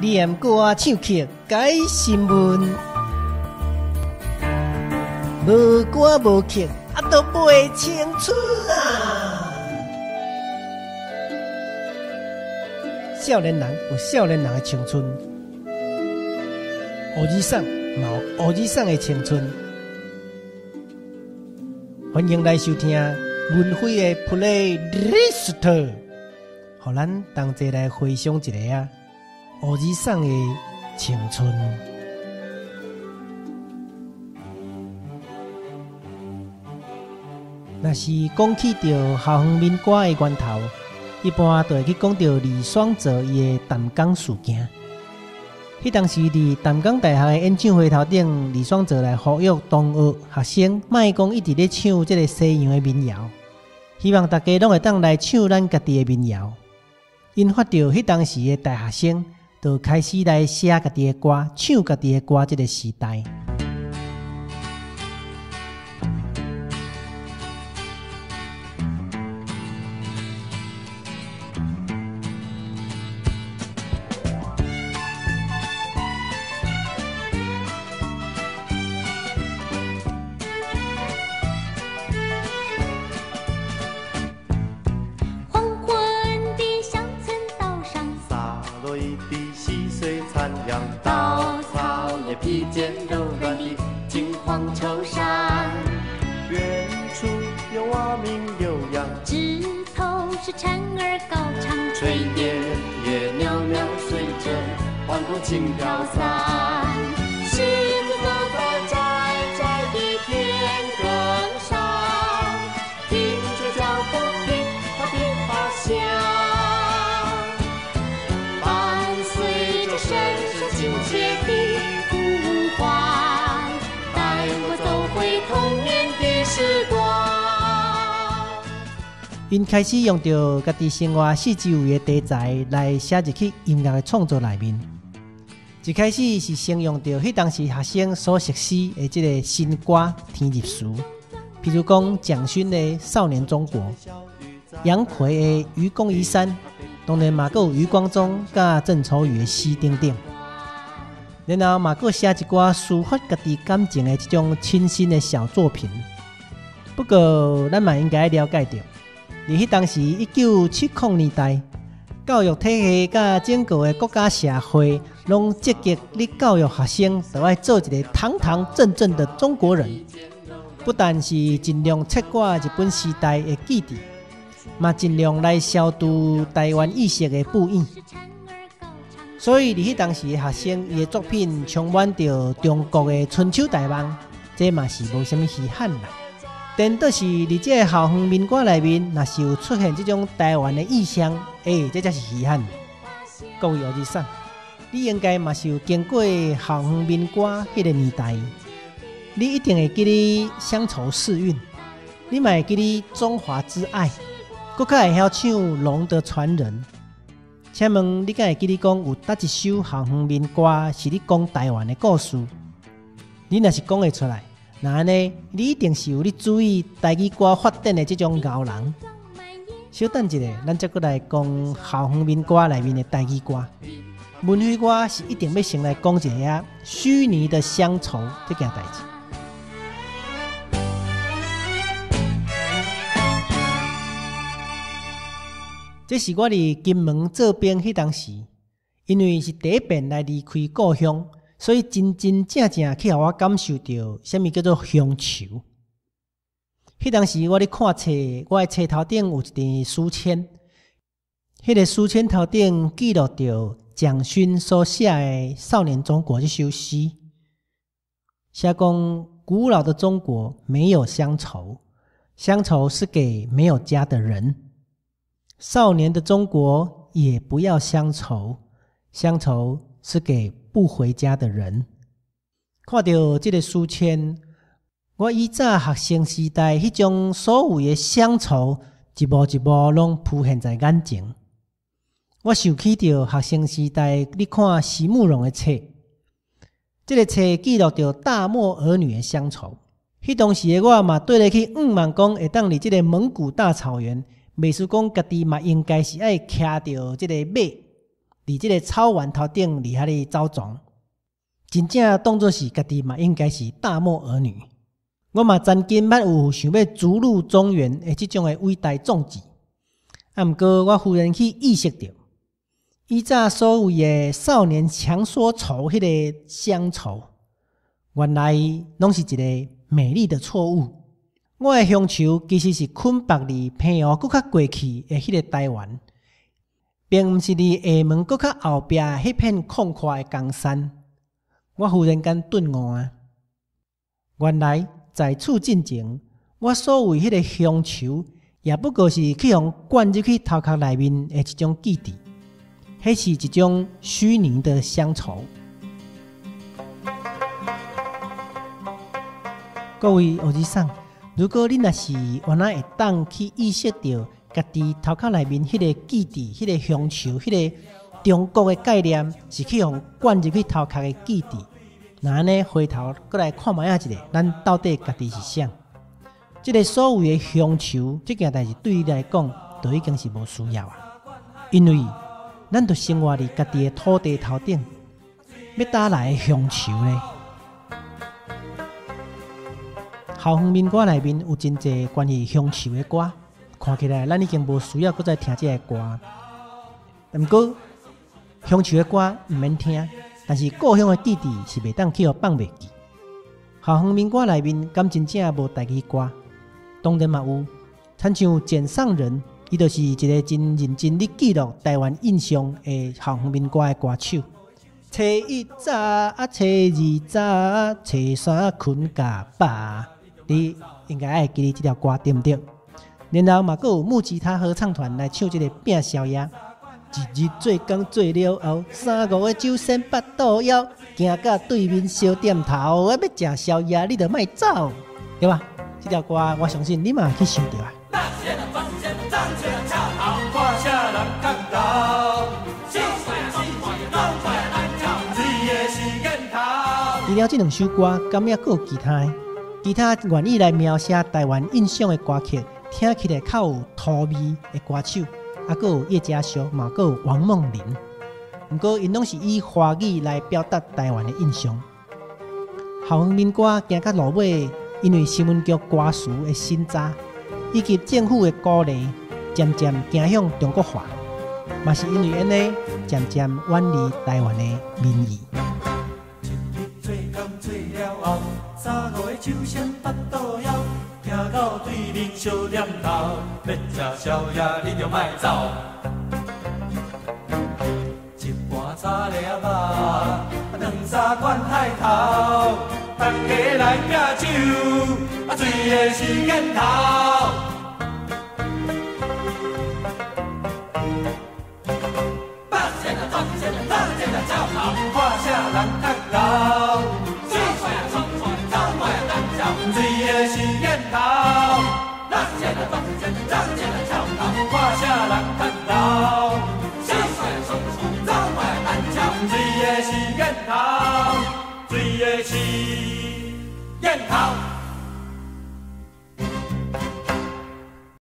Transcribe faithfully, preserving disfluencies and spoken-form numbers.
念歌唱曲改新闻，无歌无曲啊，都袂青春啊！少年人有少年人的青春，乌日送嘛有乌日送的青春。欢迎来收听文辉的 Playlist， 互咱同齐来回想一下啊，乌日送的青春。若是讲起着校园民歌的源头，一般都会去讲到李双泽伊的淡江事件。迄当时伫淡江大学的演唱会头顶，李双泽来呼吁同学学生，莫讲一直咧唱这个西洋的民谣，希望大家拢会当来唱咱家己的民谣。引发着迄当时的大学生，就开始来写家己的歌，唱家己的歌，这个时代。 轻飘散，狮子坐在窄窄的田埂上，听着脚步噼啪噼啪响，伴随着声声亲切的呼唤，带我走回童年的时光。 因开始用着家己生活四周围的题材来写入去音乐的创作内面。一开始是先用着迄当时学生所熟悉的这个新歌填入词，譬如讲蒋勋的《少年中国》，杨奎的《愚公移山》，当然嘛还有余光中甲郑愁予的《西顶顶》，然后嘛还写一寡抒发家己感情的这种清新的小作品。不过咱嘛应该了解到，伫迄当时一九七零年代，教育体系甲整个的国家社会，拢积极咧教育学生，就要做一个堂堂正正的中国人。不但是尽量切割日本时代的记忆，嘛尽量来消除台湾意识的不义。所以，伫迄当时的学生，伊的作品充满着中国的春秋大梦，这嘛是无什么稀罕啦。但倒是伫这个校园民歌内面，若是有出现这种台湾的意象，诶、欸，这才是稀罕。各位学生，你应该嘛是有经过校园民歌迄个年代，你一定会记得乡愁四韵，你嘛会记得中华之爱，搁较会晓唱《龙的传人》。请问你敢会记得讲有哪一首校园民歌是你讲台湾的故事？你若是讲会出来，那安尼，你一定是有你注意台语歌发展的这种牛人。稍等一下，咱再过来讲校园民歌内面的台语歌。文慧歌是一定要先来讲一下虚拟的乡愁这件代志。这是我伫金门做兵迄当时，因为是第一遍来离开故乡。所以真真正正去互我感受到什么叫做乡愁。迄当时我咧看册，我的册头顶有一张书签，迄个书签头顶记录着蒋勋所写的《少年中国》这首诗，写讲古老的中国没有乡愁，乡愁是给没有家的人；少年的中国也不要乡愁，乡愁是给不回家的人。看到这个书签，我以早学生时代迄种所有的乡愁，一幕一幕拢浮现在眼前。我想起到学生时代你看席慕容的册，这个册记录着大漠儿女的乡愁。迄当时的我嘛对咧去仰望讲，会当伫这个蒙古大草原，袂输讲家己嘛应该是爱骑着这个马伫即个草原头顶伫遐咧走撞，真正当作是家己嘛应该是大漠儿女。我嘛曾经捌有想要逐鹿中原的即种的伟大壮举，啊，毋过我忽然去意识到，以前所谓的少年强说愁迄个乡愁，原来拢是一个美丽的错误。我的乡愁其实是困泊伫平湖搁较过去的迄个台湾，并毋是伫厦门搁较后壁迄片旷阔的江山。我忽然间顿悟啊！原来在此进前，我所谓迄个乡愁，也不过是去互灌入去头壳内面的一种记忆，迄是一种虚拟的乡愁。各位学生上，如果你若是原来会当去意识到家己头壳内面迄个记忆、迄个乡愁、迄个中国的概念，是去互灌入去头壳的记忆，那安尼回头过来看卖啊一下，咱到底家己是啥？即个所谓的乡愁，这件代志对你来讲，就已经是无需要啊，因为咱就生活伫家己的土地头顶，要打来的乡愁呢？校园民歌内面有真侪关于乡愁的歌，看起来咱已经无需要再听这个歌。毋过乡愁的歌毋免听，但是故乡的记忆是袂当去互放袂记。校园民歌内面敢真正无台语歌？当然嘛有，亲像简上人，伊就是一个真认真咧记录台湾印象的校园民歌的歌手。初一早，初二早，初三困甲饱。你应该爱记哩这条歌对不对？然后嘛，还有木吉他合唱团来唱这个拼宵夜。一日做工做了后，三五个酒仙八肚枵，行到对面小店头，啊要食宵夜，你就莫走，对吧？这条歌我相信你嘛去想到啊。除了这两首歌，敢也还有其他的？其他愿意来描写台湾印象的歌曲，听起来较有土味的歌手，啊，还有叶家修，嘛，还有王梦麟。不过，因拢是以华语来表达台湾的印象。校园民歌行到路尾，因为新闻局歌词的审查，以及政府的鼓励，渐渐走向中国化，嘛是因为安尼，渐渐远离台湾的民意。三五个酒仙八肚枵，行到对面小店头，要食宵夜你着莫走。一盘炒粒啊，两三罐海头，大家来拼酒，啊醉的是瘾头。八仙啊，八仙啊，八仙啊，照头，看啥人较老。醉的是瘾头，咱现在咱现在咱现在跳头，看啥人较老。小帅松松走卖单枪，醉的是瘾头，醉的是瘾头。